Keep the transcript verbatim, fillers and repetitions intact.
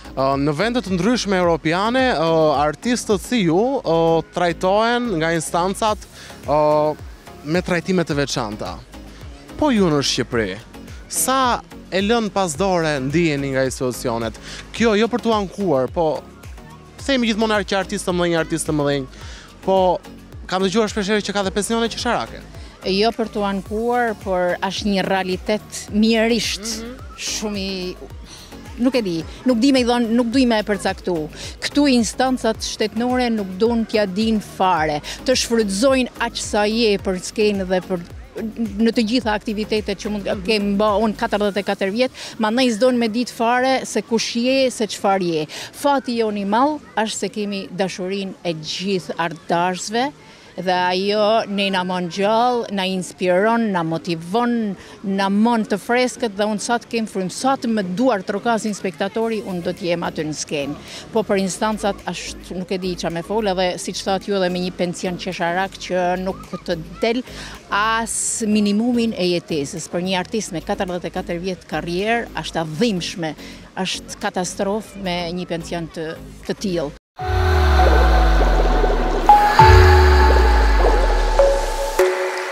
Në vendet të ndryshme europiane, artistët si ju trajtohen nga instancat me trajtime të veçanta. Po ju në Shqipëri, sa e lënë pas dore ndiheni nga institucionet? Kjo jo për t'u ankuar, po themi gjithmonë që artistë të mëdhenj, artistë të mëdhenj, po kam dëgjuar shpeshherë që ka dhe pensione qesharake. Jo për t'u ankuar, por është një realitet mjerisht shumë i... Nuk e di, nuk di me i dhonë, nuk du i me e përcaktu. Këtu instancat shtetnore nuk dunë t'ja din fare, të shfrytëzojnë aq sa je për skenë dhe për në të gjitha aktivitetet që mund kemë bë unë katërdhjetë e katër vjet, mandej s'donë me ditë fare se kush je, se çfarë je. Fati jonë i madh është se kemi dashurinë e gjithë artdashësve dhe ajo ne na mon gjallë, na inspiron, na motivon, na mon të freskët dhe unë sa të kem frymësat me duar të rokasin spektatori, unë do t'jem aty në skenë. Po për instancat, ashtë nuk e di qa me folë, edhe si që thatë ju edhe me një pension qesharak që nuk të del as minimumin e jetesës. Për një artist me katërdhjetë e katër vjet karrierë, është adhimshme, është katastrofë me një pension të, të tillë.